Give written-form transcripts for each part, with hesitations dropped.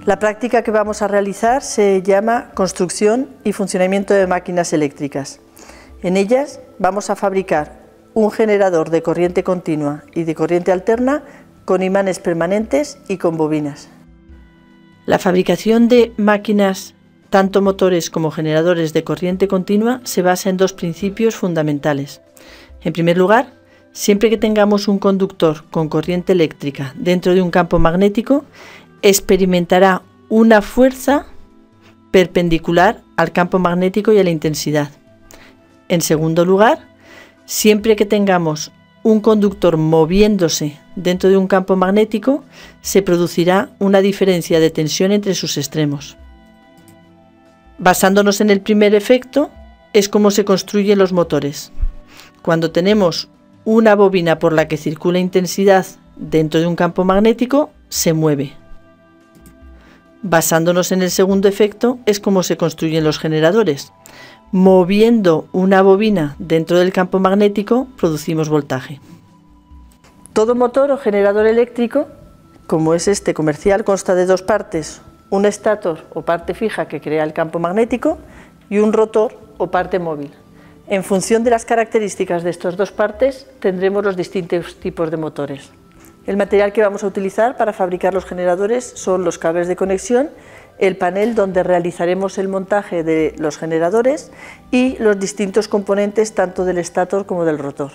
La práctica que vamos a realizar se llama construcción y funcionamiento de máquinas eléctricas. En ellas vamos a fabricar un generador de corriente continua y de corriente alterna con imanes permanentes y con bobinas. La fabricación de máquinas, tanto motores como generadores de corriente continua, se basa en dos principios fundamentales. En primer lugar, siempre que tengamos un conductor con corriente eléctrica dentro de un campo magnético, experimentará una fuerza perpendicular al campo magnético y a la intensidad. En segundo lugar, siempre que tengamos un conductor moviéndose dentro de un campo magnético, se producirá una diferencia de tensión entre sus extremos. Basándonos en el primer efecto, es como se construyen los motores. Cuando tenemos una bobina por la que circula intensidad dentro de un campo magnético, se mueve. Basándonos en el segundo efecto, es como se construyen los generadores. Moviendo una bobina dentro del campo magnético, producimos voltaje. Todo motor o generador eléctrico, como es este comercial, consta de dos partes: un estator o parte fija que crea el campo magnético y un rotor o parte móvil. En función de las características de estas dos partes, tendremos los distintos tipos de motores. El material que vamos a utilizar para fabricar los generadores son los cables de conexión, el panel donde realizaremos el montaje de los generadores y los distintos componentes tanto del estator como del rotor.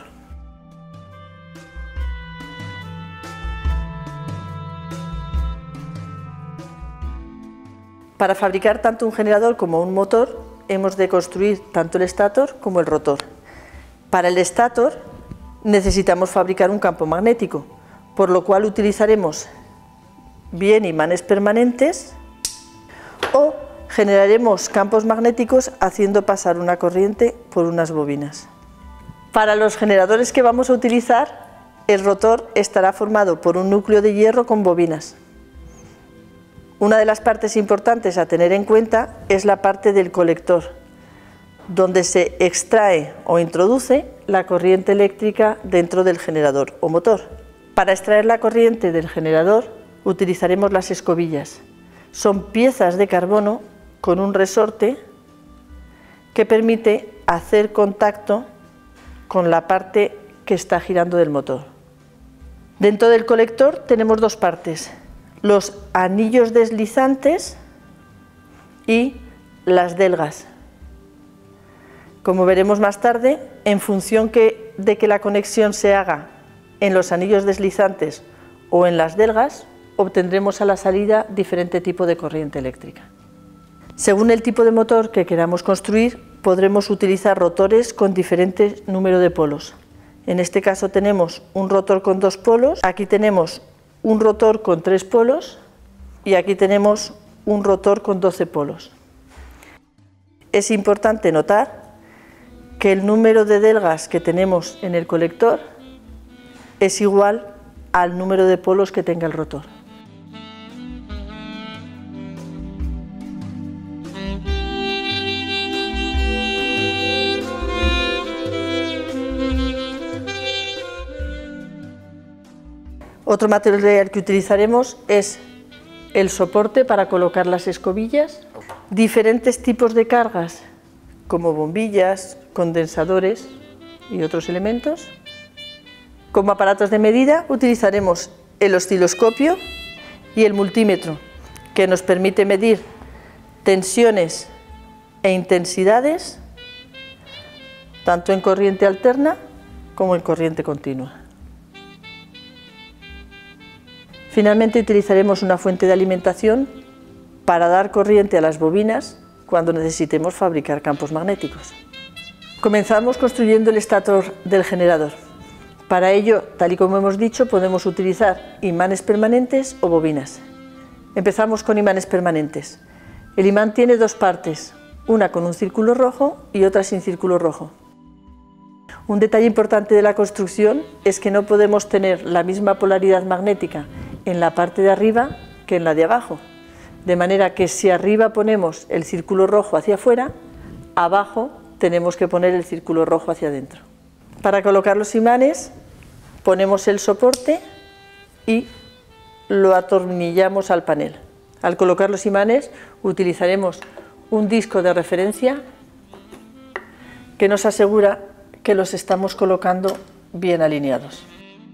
Para fabricar tanto un generador como un motor, hemos de construir tanto el estator como el rotor. Para el estator necesitamos fabricar un campo magnético, por lo cual utilizaremos bien imanes permanentes o generaremos campos magnéticos haciendo pasar una corriente por unas bobinas. Para los generadores que vamos a utilizar, el rotor estará formado por un núcleo de hierro con bobinas. Una de las partes importantes a tener en cuenta es la parte del colector, donde se extrae o introduce la corriente eléctrica dentro del generador o motor. Para extraer la corriente del generador utilizaremos las escobillas. Son piezas de carbono con un resorte que permite hacer contacto con la parte que está girando del motor. Dentro del colector tenemos dos partes: los anillos deslizantes y las delgas. Como veremos más tarde, en función de que la conexión se haga en los anillos deslizantes o en las delgas, obtendremos a la salida diferente tipo de corriente eléctrica. Según el tipo de motor que queramos construir, podremos utilizar rotores con diferente número de polos. En este caso tenemos un rotor con 2 polos, aquí tenemos un rotor con 3 polos y aquí tenemos un rotor con 12 polos. Es importante notar que el número de delgas que tenemos en el colector es igual al número de polos que tenga el rotor. Otro material que utilizaremos es el soporte para colocar las escobillas, diferentes tipos de cargas como bombillas, condensadores y otros elementos. Como aparatos de medida utilizaremos el osciloscopio y el multímetro, que nos permite medir tensiones e intensidades tanto en corriente alterna como en corriente continua. Finalmente utilizaremos una fuente de alimentación para dar corriente a las bobinas cuando necesitemos fabricar campos magnéticos. Comenzamos construyendo el estator del generador. Para ello, tal y como hemos dicho, podemos utilizar imanes permanentes o bobinas. Empezamos con imanes permanentes. El imán tiene dos partes, una con un círculo rojo y otra sin círculo rojo. Un detalle importante de la construcción es que no podemos tener la misma polaridad magnética en la parte de arriba que en la de abajo, de manera que si arriba ponemos el círculo rojo hacia afuera, abajo tenemos que poner el círculo rojo hacia adentro. Para colocar los imanes ponemos el soporte y lo atornillamos al panel. Al colocar los imanes utilizaremos un disco de referencia que nos asegura que los estamos colocando bien alineados.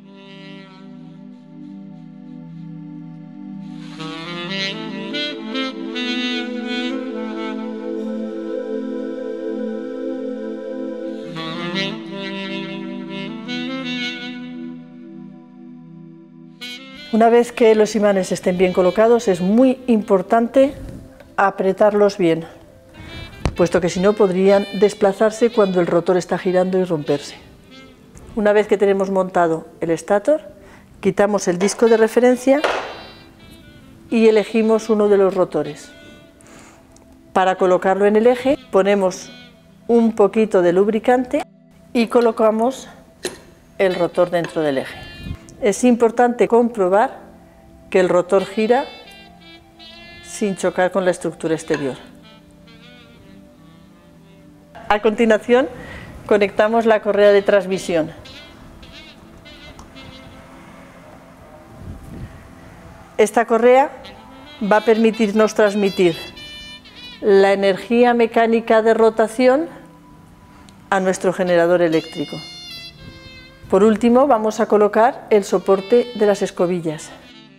Una vez que los imanes estén bien colocados, es muy importante apretarlos bien, puesto que si no podrían desplazarse cuando el rotor está girando y romperse. Una vez que tenemos montado el estátor, quitamos el disco de referencia y elegimos uno de los rotores. Para colocarlo en el eje, ponemos un poquito de lubricante y colocamos el rotor dentro del eje. Es importante comprobar que el rotor gira sin chocar con la estructura exterior. A continuación, conectamos la correa de transmisión. Esta correa va a permitirnos transmitir la energía mecánica de rotación a nuestro generador eléctrico. Por último, vamos a colocar el soporte de las escobillas.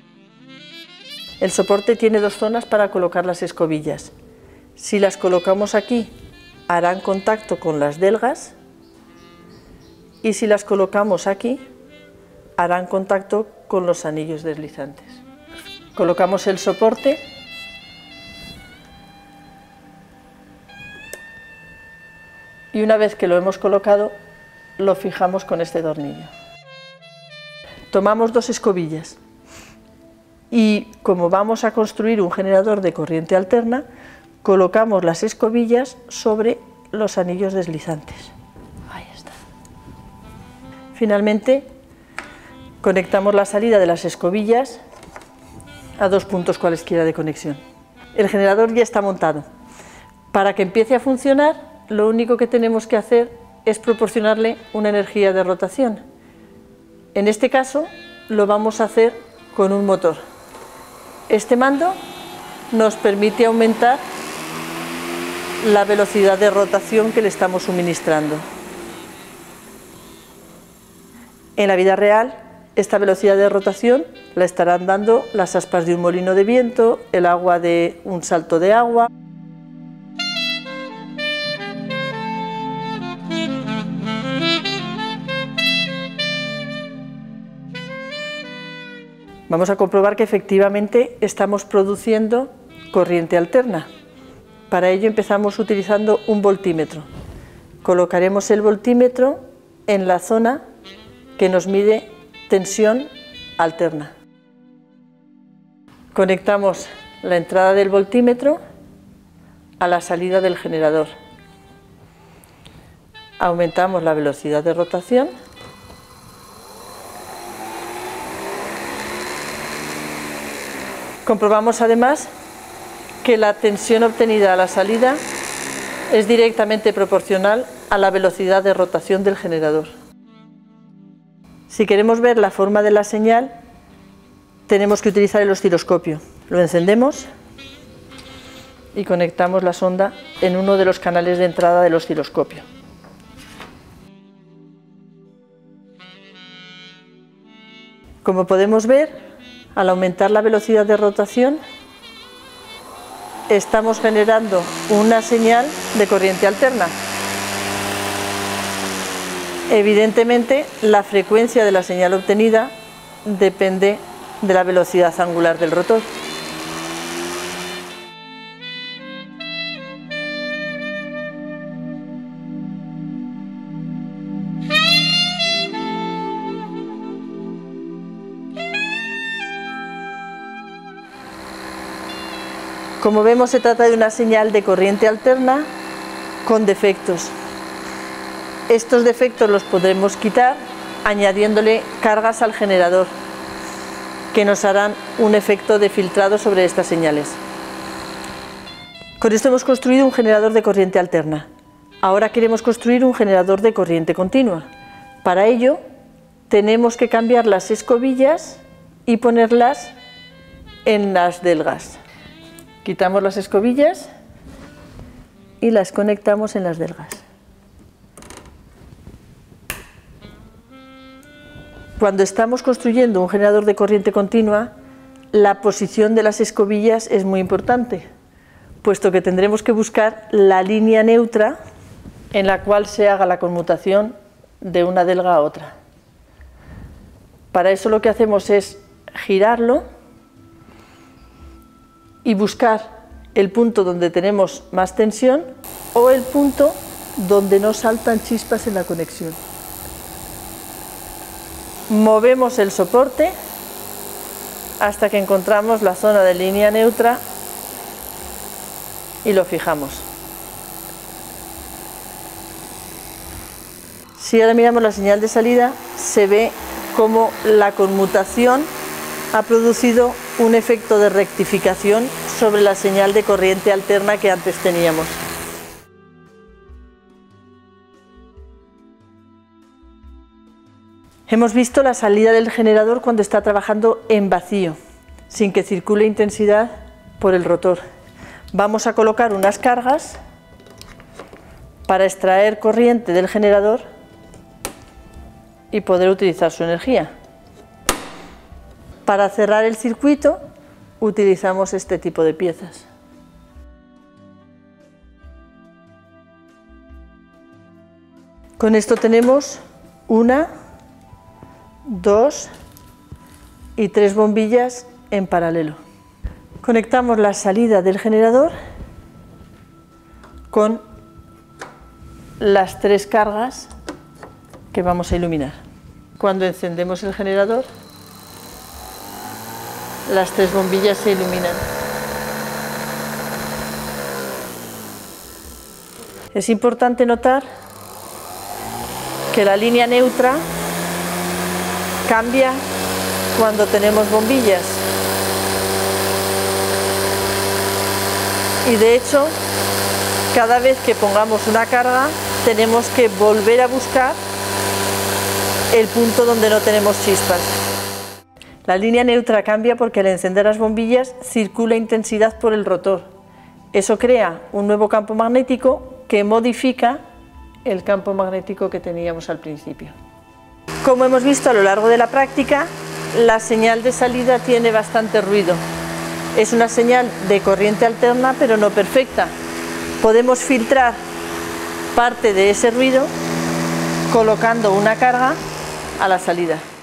El soporte tiene dos zonas para colocar las escobillas. Si las colocamos aquí, harán contacto con las delgas, y si las colocamos aquí, harán contacto con los anillos deslizantes. Colocamos el soporte y una vez que lo hemos colocado, lo fijamos con este tornillo. Tomamos dos escobillas y, como vamos a construir un generador de corriente alterna, colocamos las escobillas sobre los anillos deslizantes. Ahí está. Finalmente, conectamos la salida de las escobillas a dos puntos cualesquiera de conexión. El generador ya está montado. Para que empiece a funcionar, lo único que tenemos que hacer es proporcionarle una energía de rotación. En este caso lo vamos a hacer con un motor. Este mando nos permite aumentar la velocidad de rotación que le estamos suministrando. En la vida real, esta velocidad de rotación la estarán dando las aspas de un molino de viento, el agua de un salto de agua. Vamos a comprobar que efectivamente estamos produciendo corriente alterna. Para ello empezamos utilizando un voltímetro. Colocaremos el voltímetro en la zona que nos mide tensión alterna. Conectamos la entrada del voltímetro a la salida del generador. Aumentamos la velocidad de rotación . Comprobamos además que la tensión obtenida a la salida es directamente proporcional a la velocidad de rotación del generador. Si queremos ver la forma de la señal, tenemos que utilizar el osciloscopio. Lo encendemos y conectamos la sonda en uno de los canales de entrada del osciloscopio. Como podemos ver, al aumentar la velocidad de rotación, estamos generando una señal de corriente alterna. Evidentemente, la frecuencia de la señal obtenida depende de la velocidad angular del rotor. Como vemos, se trata de una señal de corriente alterna con defectos. Estos defectos los podremos quitar añadiéndole cargas al generador, que nos harán un efecto de filtrado sobre estas señales. Con esto hemos construido un generador de corriente alterna. Ahora queremos construir un generador de corriente continua. Para ello tenemos que cambiar las escobillas y ponerlas en las delgas. Quitamos las escobillas y las conectamos en las delgas. Cuando estamos construyendo un generador de corriente continua, la posición de las escobillas es muy importante, puesto que tendremos que buscar la línea neutra en la cual se haga la conmutación de una delga a otra. Para eso lo que hacemos es girarlo y buscar el punto donde tenemos más tensión o el punto donde no saltan chispas en la conexión. Movemos el soporte hasta que encontramos la zona de línea neutra y lo fijamos. Si ahora miramos la señal de salida, se ve cómo la conmutación ha producido un efecto de rectificación sobre la señal de corriente alterna que antes teníamos. Hemos visto la salida del generador cuando está trabajando en vacío, sin que circule intensidad por el rotor. Vamos a colocar unas cargas para extraer corriente del generador y poder utilizar su energía. Para cerrar el circuito utilizamos este tipo de piezas. Con esto tenemos 1, 2 y 3 bombillas en paralelo. Conectamos la salida del generador con las 3 cargas que vamos a iluminar. Cuando encendemos el generador, las 3 bombillas se iluminan. Es importante notar que la línea neutra cambia cuando tenemos bombillas. Y de hecho, cada vez que pongamos una carga, tenemos que volver a buscar el punto donde no tenemos chispas. La línea neutra cambia porque al encender las bombillas circula intensidad por el rotor. Eso crea un nuevo campo magnético que modifica el campo magnético que teníamos al principio. Como hemos visto a lo largo de la práctica, la señal de salida tiene bastante ruido. Es una señal de corriente alterna, pero no perfecta. Podemos filtrar parte de ese ruido colocando una carga a la salida.